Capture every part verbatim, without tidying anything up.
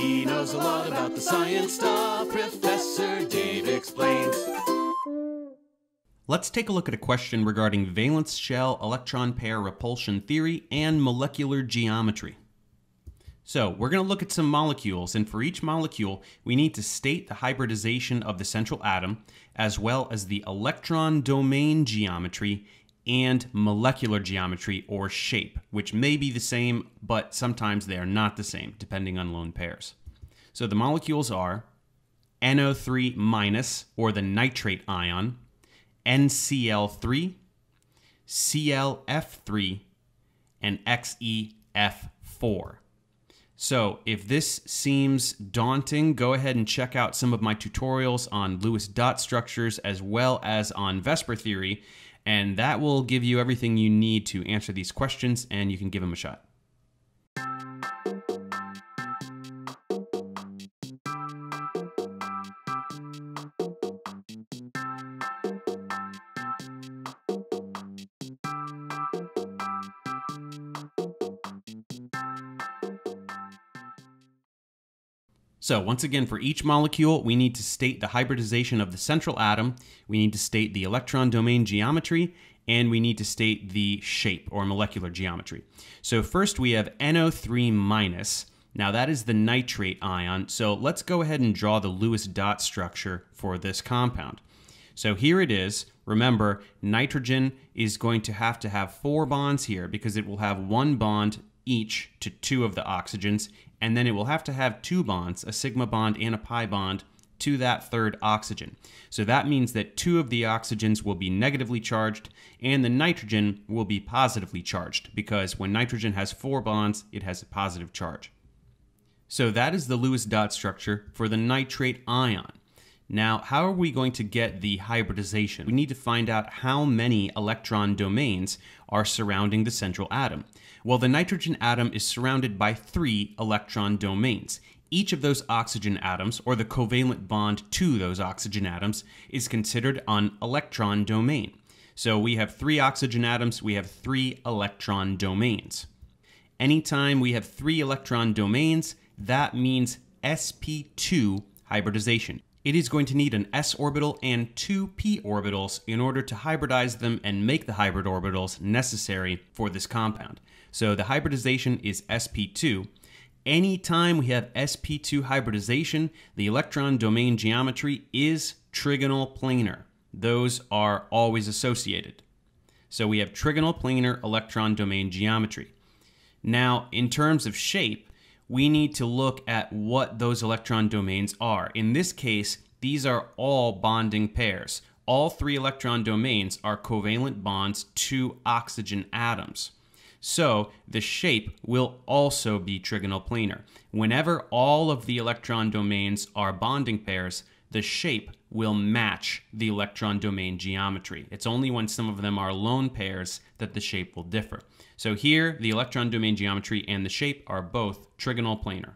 He knows a lot about the science stuff. Professor Dave explains. Let's take a look at a question regarding valence shell electron pair repulsion theory and molecular geometry. So we're going to look at some molecules, and for each molecule we need to state the hybridization of the central atom, as well as the electron-domain geometry and molecular geometry or shape, which may be the same, but sometimes they are not the same, depending on lone pairs. So the molecules are N O three minus, or the nitrate ion, N C L three, C L F three, and X E F four. So if this seems daunting, go ahead and check out some of my tutorials on Lewis dot structures as well as on V S E P R theory, and that will give you everything you need to answer these questions, and you can give them a shot. So once again, for each molecule, we need to state the hybridization of the central atom, we need to state the electron-domain geometry, and we need to state the shape or molecular geometry. So first we have N O three minus. Now that is the nitrate ion, so let's go ahead and draw the Lewis dot structure for this compound. So here it is. Remember, nitrogen is going to have to have four bonds here because it will have one bond each to two of the oxygens, and then it will have to have two bonds, a sigma bond and a pi bond, to that third oxygen. So that means that two of the oxygens will be negatively charged and the nitrogen will be positively charged, because when nitrogen has four bonds, it has a positive charge. So that is the Lewis dot structure for the nitrate ion. Now, how are we going to get the hybridization? We need to find out how many electron domains are surrounding the central atom. Well, the nitrogen atom is surrounded by three electron domains. Each of those oxygen atoms, or the covalent bond to those oxygen atoms, is considered an electron domain. So we have three oxygen atoms, we have three electron domains. Anytime we have three electron domains, that means s p two hybridization. It is going to need an s orbital and two p orbitals in order to hybridize them and make the hybrid orbitals necessary for this compound. So the hybridization is s p two. Anytime we have s p two hybridization, the electron domain geometry is trigonal planar. Those are always associated. So we have trigonal planar electron domain geometry. Now, in terms of shape, we need to look at what those electron domains are. In this case, these are all bonding pairs. All three electron domains are covalent bonds to oxygen atoms. So the shape will also be trigonal planar. Whenever all of the electron domains are bonding pairs, the shape will match the electron domain geometry. It's only when some of them are lone pairs that the shape will differ. So here, the electron domain geometry and the shape are both trigonal planar.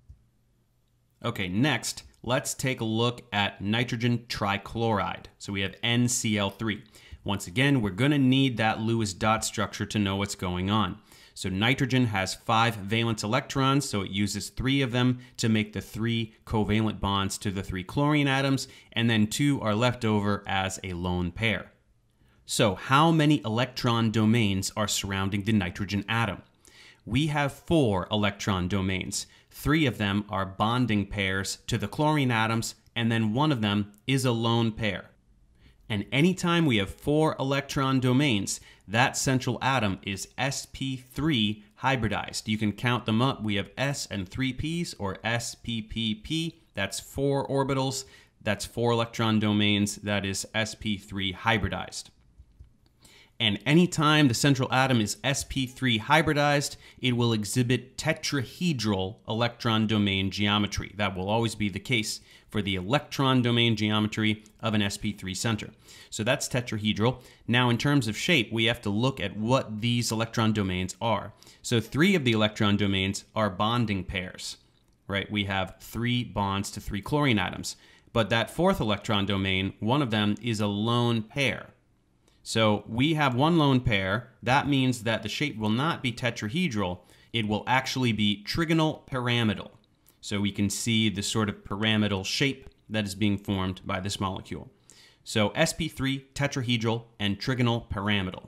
Okay, next, let's take a look at nitrogen trichloride. So we have N C L three. Once again, we're going to need that Lewis dot structure to know what's going on. So nitrogen has five valence electrons, so it uses three of them to make the three covalent bonds to the three chlorine atoms, and then two are left over as a lone pair. So how many electron domains are surrounding the nitrogen atom? We have four electron domains. Three of them are bonding pairs to the chlorine atoms, and then one of them is a lone pair. And anytime we have four electron domains, that central atom is s p three hybridized. You can count them up. We have S and three p's, or s p p p. That's four orbitals. That's four electron domains. That is s p three hybridized. And anytime the central atom is s p three hybridized, it will exhibit tetrahedral electron domain geometry. That will always be the case for the electron domain geometry of an s p three center. So that's tetrahedral. Now, in terms of shape, we have to look at what these electron domains are. So three of the electron domains are bonding pairs, right? We have three bonds to three chlorine atoms. But that fourth electron domain, one of them is a lone pair. So we have one lone pair. That means that the shape will not be tetrahedral. It will actually be trigonal pyramidal. So we can see the sort of pyramidal shape that is being formed by this molecule. So S P three, tetrahedral, and trigonal pyramidal.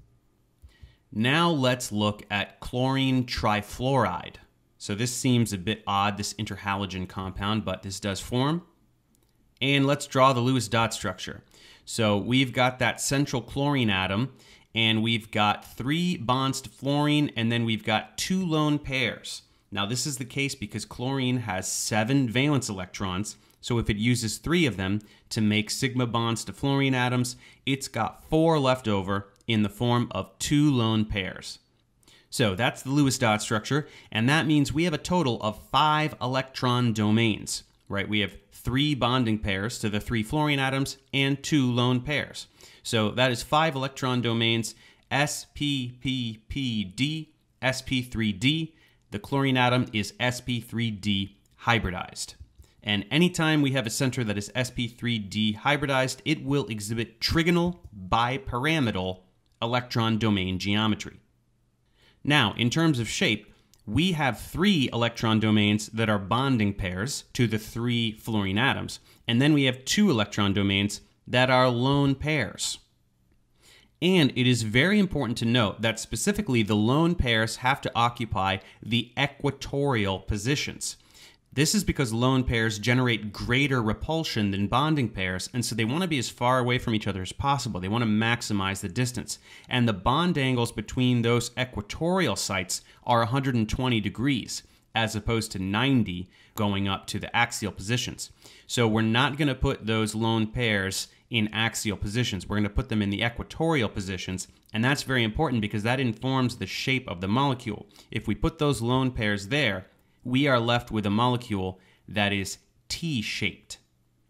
Now let's look at chlorine trifluoride. So this seems a bit odd, this interhalogen compound, but this does form. And let's draw the Lewis dot structure. So we've got that central chlorine atom, and we've got three bonds to fluorine, and then we've got two lone pairs. Now this is the case because chlorine has seven valence electrons, so if it uses three of them to make sigma bonds to fluorine atoms, it's got four left over in the form of two lone pairs. So that's the Lewis dot structure, and that means we have a total of five electron domains, right? We have three bonding pairs to the three fluorine atoms and two lone pairs. So that is five electron domains, S P P P D, S P three D. The chlorine atom is S P three D hybridized. And anytime we have a center that is S P three D hybridized, it will exhibit trigonal bipyramidal electron domain geometry. Now, in terms of shape, we have three electron domains that are bonding pairs to the three fluorine atoms, and then we have two electron domains that are lone pairs. And it is very important to note that specifically the lone pairs have to occupy the equatorial positions. This is because lone pairs generate greater repulsion than bonding pairs, and so they want to be as far away from each other as possible. They want to maximize the distance. And the bond angles between those equatorial sites are one hundred twenty degrees, as opposed to ninety going up to the axial positions. So we're not going to put those lone pairs in axial positions. We're going to put them in the equatorial positions, and that's very important because that informs the shape of the molecule. If we put those lone pairs there, we are left with a molecule that is T-shaped.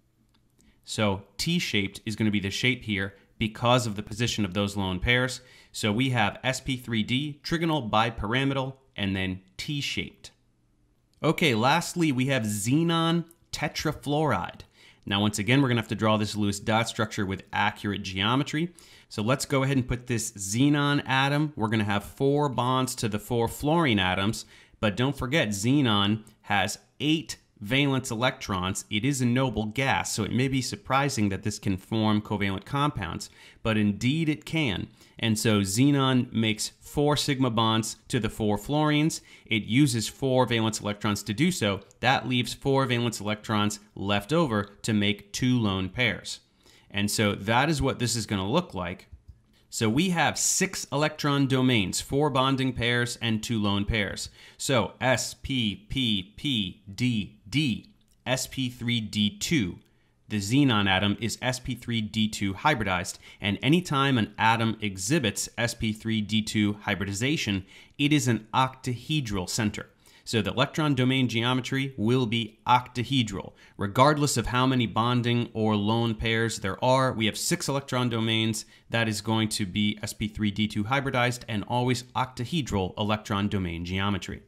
So T-shaped is going to be the shape here because of the position of those lone pairs. So we have S P three D, trigonal bipyramidal, and then T-shaped. Okay, lastly, we have xenon tetrafluoride. Now, once again, we're going to have to draw this Lewis dot structure with accurate geometry. So let's go ahead and put this xenon atom. We're going to have four bonds to the four fluorine atoms. But don't forget, xenon has eight valence electrons. It is a noble gas, so it may be surprising that this can form covalent compounds, but indeed it can. And so xenon makes four sigma bonds to the four fluorines. It uses four valence electrons to do so. That leaves four valence electrons left over to make two lone pairs. And so that is what this is going to look like. So we have six electron domains, four bonding pairs and two lone pairs. So S P P P D D, S P three D two. The xenon atom is S P three D two hybridized, and anytime an atom exhibits S P three D two hybridization, it is an octahedral center. So the electron domain geometry will be octahedral. Regardless of how many bonding or lone pairs there are, we have six electron domains. That is going to be S P three D two hybridized and always octahedral electron domain geometry.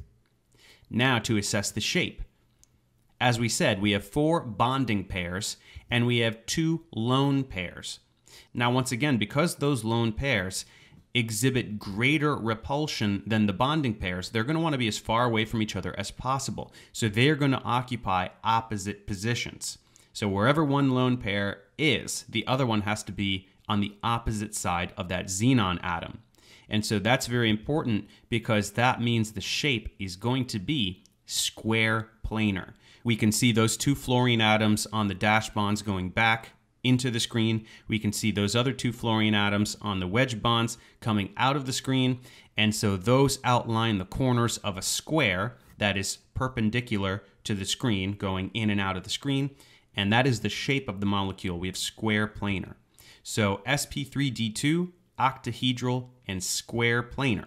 Now to assess the shape. As we said, we have four bonding pairs and we have two lone pairs. Now once again, because those lone pairs exhibit greater repulsion than the bonding pairs, they're going to want to be as far away from each other as possible. So they're going to occupy opposite positions. So wherever one lone pair is, the other one has to be on the opposite side of that xenon atom. And so that's very important because that means the shape is going to be square planar. We can see those two fluorine atoms on the dash bonds going back into the screen. We can see those other two fluorine atoms on the wedge bonds coming out of the screen. And so those outline the corners of a square that is perpendicular to the screen going in and out of the screen. And that is the shape of the molecule. We have square planar. So S P three D two, octahedral, and square planar.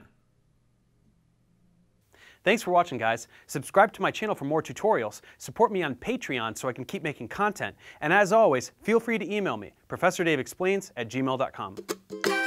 Thanks for watching, guys. Subscribe to my channel for more tutorials. Support me on Patreon so I can keep making content. And as always, feel free to email me, professor dave explains at gmail dot com.